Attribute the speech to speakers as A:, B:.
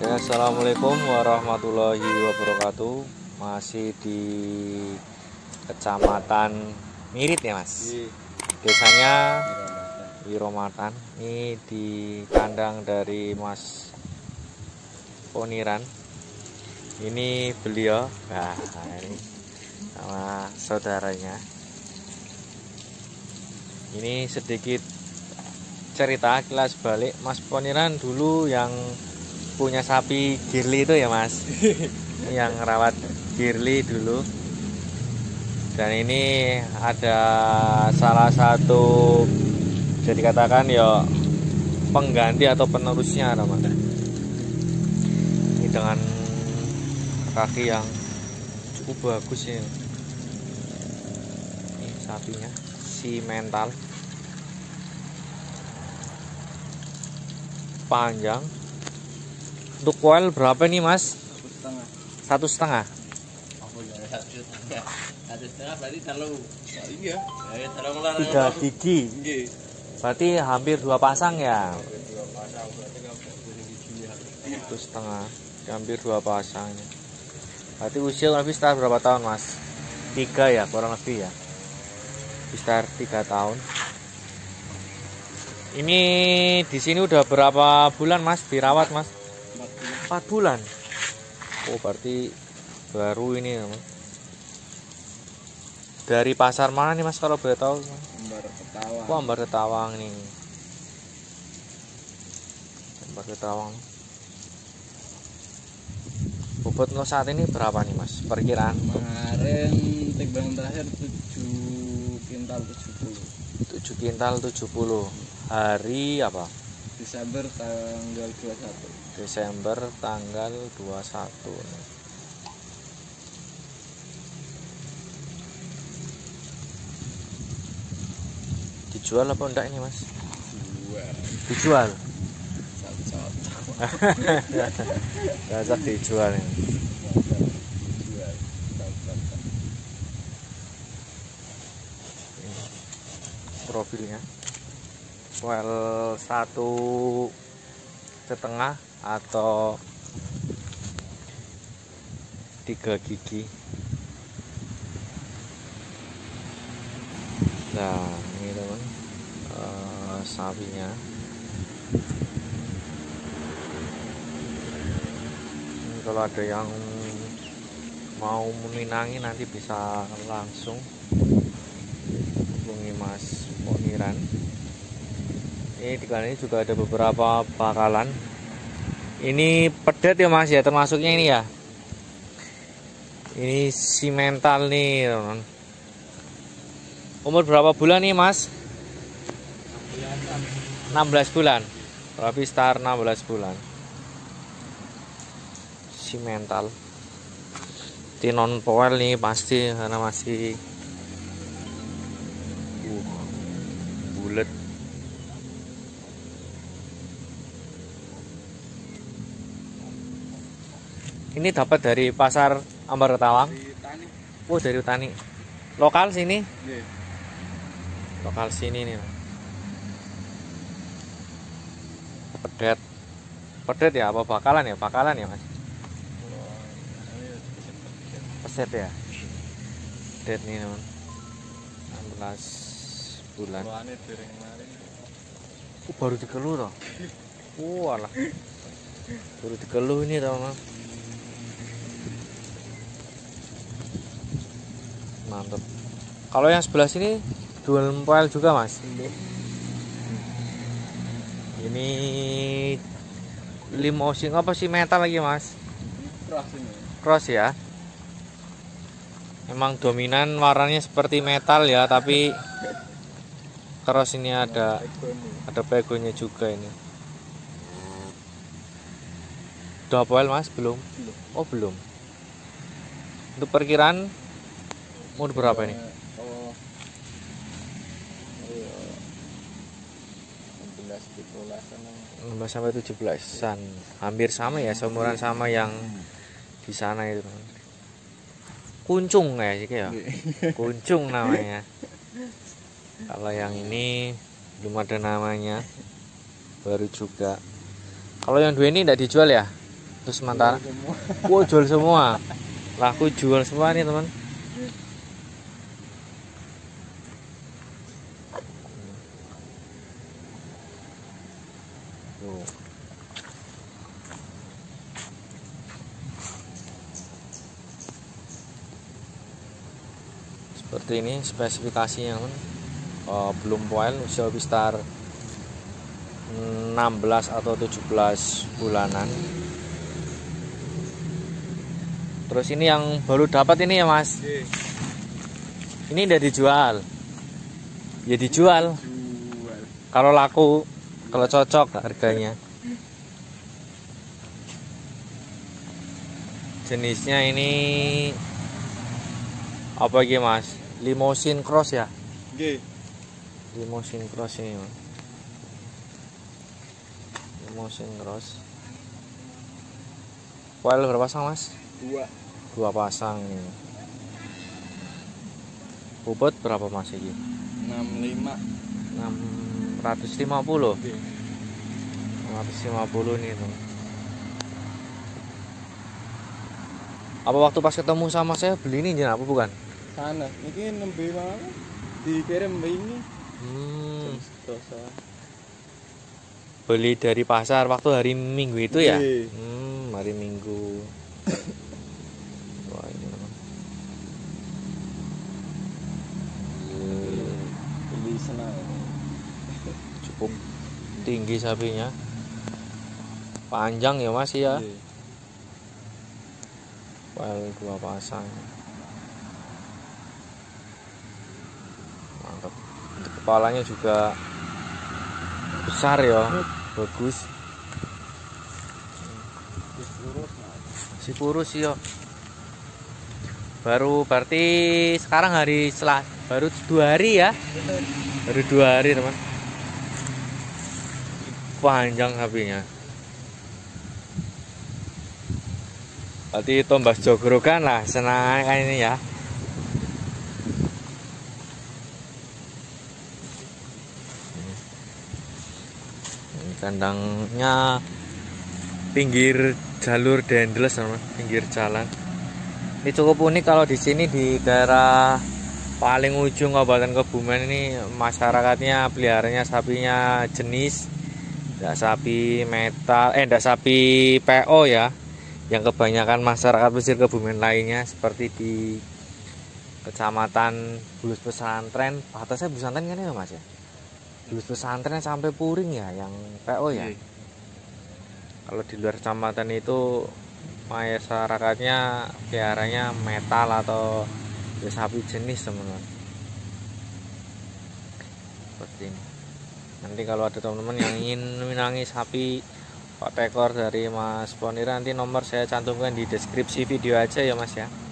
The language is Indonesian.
A: Assalamualaikum warahmatullahi wabarakatuh. Masih di Kecamatan Mirit ya Mas. Desanya Wiromatan. Ini di kandang dari Mas Poniran. Ini beliau, nah ini sama saudaranya. Ini sedikit cerita kilas balik. Mas Poniran dulu yang punya sapi Girly itu ya Mas. Yang rawat Girly dulu. Dan ini ada salah satu bisa dikatakan ya pengganti atau penerusnya namanya. Ini dengan kaki yang cukup bagus ya. Ini sapinya si mental panjang. Untuk koil berapa nih Mas? 1,5. 1,5.
B: Oh ya, 1,5. 1,5 berarti terlalu. Iya. Ya terlalu
A: 3 gigi. Berarti hampir 2 pasang ya.
B: 2 pasang berarti enggak
A: 1,5. Hampir 2 pasang. Berarti usia lebih sekitar berapa tahun Mas? 3 ya, kurang lebih ya. Sekitar 3 tahun. Ini di sini udah berapa bulan Mas dirawat Mas? 4 bulan. Oh berarti baru ini ya, Mas. Dari pasar mana nih Mas kalau boleh tahu?
B: Ambar Ketawang.
A: Wah, Ambar Ketawang nih. Ambar Ketawang. Bobot lo saat ini berapa nih Mas? Perkiraan?
B: Kemarin timbang terakhir 7 kintal 70.
A: 7 kintal 70. Hari apa?
B: Desember tanggal 21.
A: Desember tanggal 21. Dijual apa enggak ini Mas? Dijual. Cocok dijual ini. Profilnya. Well 1,5 atau 3 gigi. Nah ini teman sapinya. Ini kalau ada yang mau meminangi nanti bisa langsung hubungi Mas Poniran. Ini di kanan ini juga ada beberapa bakalan. Ini pedet ya Mas ya, termasuknya ini ya. Ini si mental nih teman. Umur berapa bulan nih Mas? 16 bulan. Berarti sekitar 16 bulan. Si mental. Tinon poel nih pasti karena masih bulet. Ini dapat dari pasar Ambar Ketawang. Oh dari Utani. Lokal sini? Lokal sini nih. Pedet. Pedet ya apa bakalan ya? Bakalan ya Mas? Peset ya. Pedet nih teman. 16 bulan. Baru dikeluh toh. Walah. Baru dikeluh ini teman. Mantap. Kalau yang sebelah sini dual poil juga Mas. Ini limousine apa sih metal lagi Mas? Cross ya. Emang dominan warnanya seperti metal ya, tapi cross ini ada pegonya juga ini. Udah poil Mas? Belum? Oh belum. Untuk perkiraan umur berapa ini? 16 sampai 17-an. Hampir sama ya, seumuran sama yang di sana itu. Kuncung ya sih ya. Kuncung namanya. Kalau yang ini belum ada namanya. Baru juga. Kalau yang dua ini tidak dijual ya? Terus sementara wow, jual semua. Laku jual semua nih teman. Tuh. Seperti ini spesifikasinya teman. Belum poil, usia Pistar 16 atau 17 bulanan. Terus ini yang baru dapat ini ya Mas. Ini udah dijual. Ya dijual. Kalau laku, kalau cocok harganya. Jenisnya ini apa lagi Mas? Limousine Cross ya? Limousine Cross ini Mas. Limousine Cross. Foil berapa pasang Mas? Dua pasang ini. Bobot berapa Mas ini?
B: 65.
A: 650. 650 nih tuh. Apa waktu pas ketemu sama saya beli ini apa bukan?
B: Sana, ini nembe mana? Dikirim ini.
A: Beli dari pasar waktu hari Minggu itu ya?
B: Iya.
A: Hari Minggu. Wah, ini memang.
B: Beli senang.
A: Cukup tinggi sapinya. Panjang ya Mas ya. File 2 pasang. Mantap. Untuk kepalanya juga besar ya. Bagus. Si kurus ya. Baru berarti sekarang hari baru 2 hari ya. Baru 2 hari teman. Panjang sapinya. Berarti tombas jogrogan lah senang kan ini ya. Ini kandangnya pinggir jalur Dendles sama pinggir jalan. Ini cukup unik kalau di sini di daerah paling ujung Kabupaten Kebumen ini masyarakatnya peliharanya sapinya jenis enggak sapi metal, enggak sapi PO ya. Yang kebanyakan masyarakat pesisir Kebumen lainnya seperti di Kecamatan Bulus Pesantren, atasnya Pesantren kan ya Mas ya? Bulus Pesantren sampai Puring ya yang PO ya. Kalau di luar kecamatan itu masyarakatnya peliharanya metal atau ya, sapi jenis teman-teman. Seperti ini. Nanti kalau ada teman-teman yang ingin menangi sapi Pak Tekor dari Mas Ponira, nanti nomor saya cantumkan di deskripsi video aja ya Mas ya.